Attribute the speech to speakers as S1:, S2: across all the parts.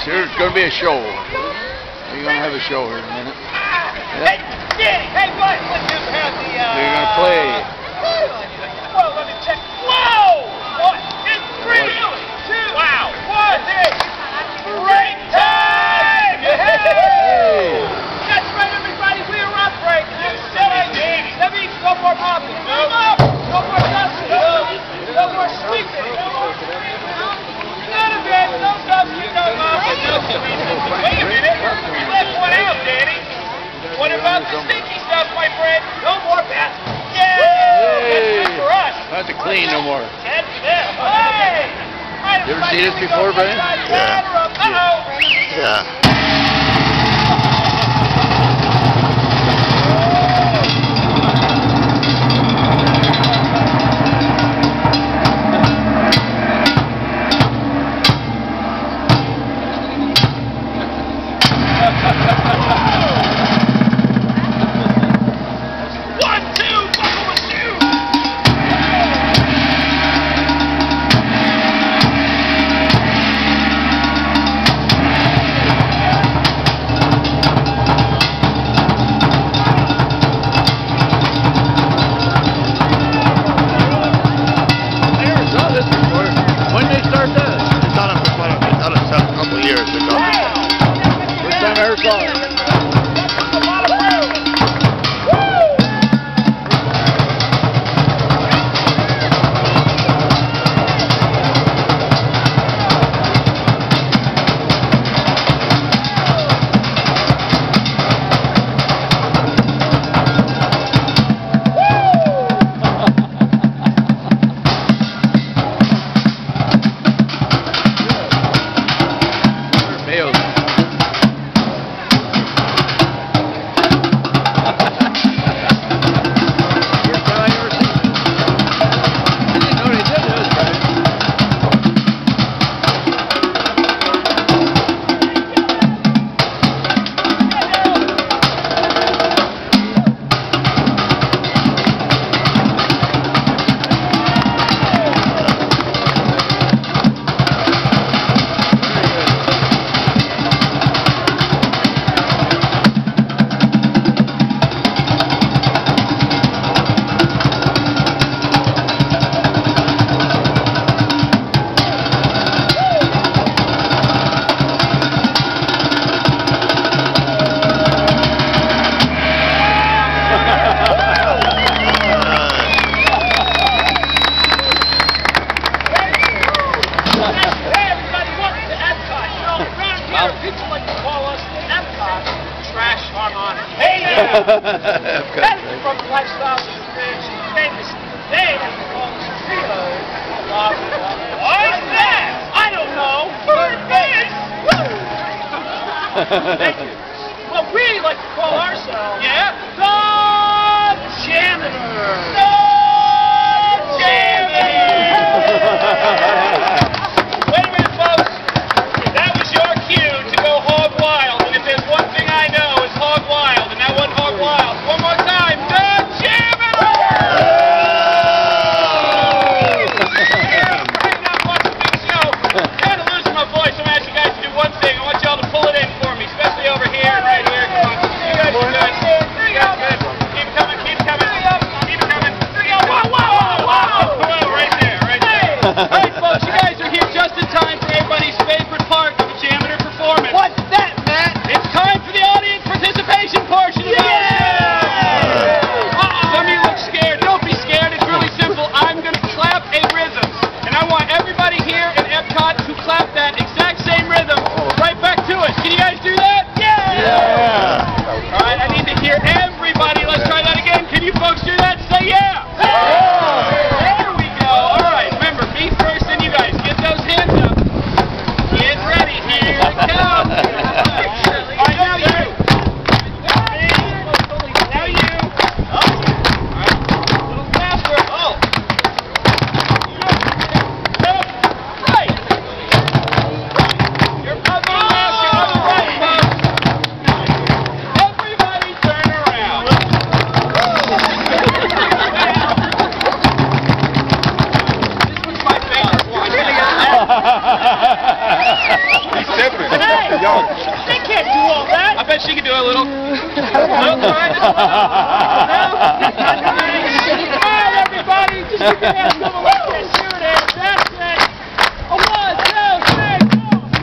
S1: There's going to be a show. You're going to have a show here in a minute.
S2: Hey, Danny, hey, what? Let's just have the,
S1: You're going to play.
S2: Well, let me check. Whoa! 1, 2, 3, 2. Wow. 1, 2. Break time! Hey! That's right, everybody. We are on break. That means no more mopping. No more dusting. No more sweeping. None of it. No dusting. No mopping. No sweeping. Wait a minute. You left one out, Danny. What about the stinky stuff, my friend? No more bathrooms. Yay! That's good for us.
S1: I don't have to clean no more.
S2: That's it. Hey!
S1: You ever seen this before, Brian?
S2: Yeah. Uh-oh.
S3: Yeah.
S2: That's from the lifestyle of the bridge. Famous. They have to call us trios. What's that? I don't know. Thank you. Well, we like to call ourselves the Jamitors. The Jamitors. Wait a minute, folks. That was your cue to go hog wild. And if there's one thing I know, it's hog wild. And that wasn't hog wild. One more time. The Jamitors. Right now, I'm watching this show. I'm kind of losing my voice. I'm asking you guys to do one thing. I want y'all to pull it in for me, especially over here and right here. Come on. You guys are good. You guys are good. Keep it coming. Keep it coming. Keep it coming. Whoa, whoa, whoa, whoa. Right there. Right there. All right, folks. You guys are here just in time for everybody's favorite part of the Jamitor performance. What's that, Matt? It's time for the audience participation portion of the Some of you look scared. Don't be scared. It's really simple. I'm going to clap a rhythm. And I want everybody here in Epcot to clap that exact same rhythm right back to us. Can you guys do that? Yeah! All right, I need to hear everybody. Let's try that again. Can you folks do that? Say yeah! There we go. All right, remember, me first and you guys. Get those hands up. Get ready. Here it comes. All right, now you. Now you. All right, a little faster. Oh. Right. You're on the left. You're on the right, folks. Everybody turn around. This was my favorite one.
S1: He's different.
S2: They can't do all that. I bet she can do a little. All right, everybody, just keep your hands going like this. Here it is. That's it. A 1, 2, 3, go.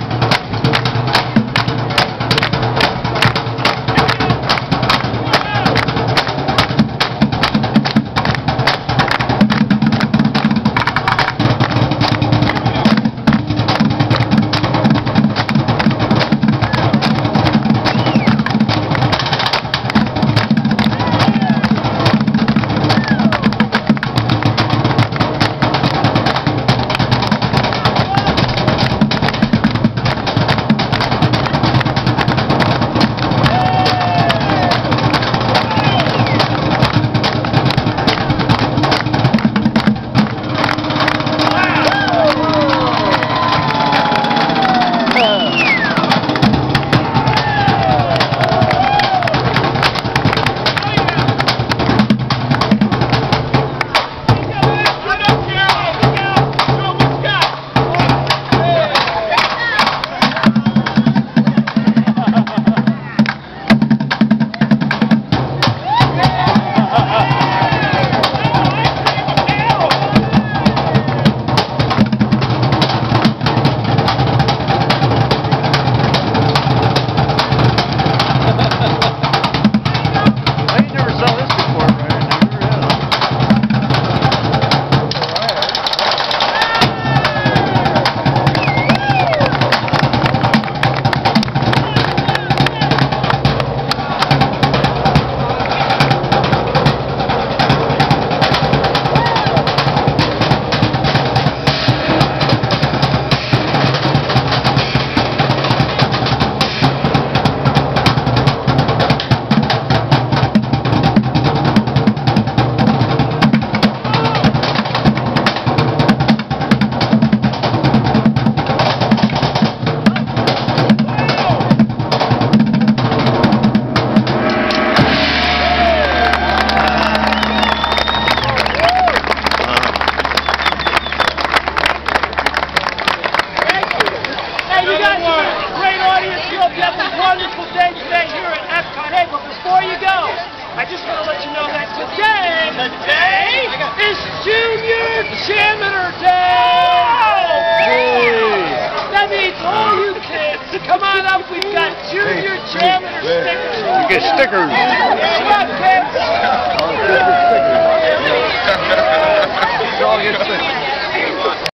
S2: I just want to let you know that today is Junior Jamitor Day! That means all you kids, come on up, we've got Junior Jamitor stickers.
S1: You get stickers.
S2: Come on, kids!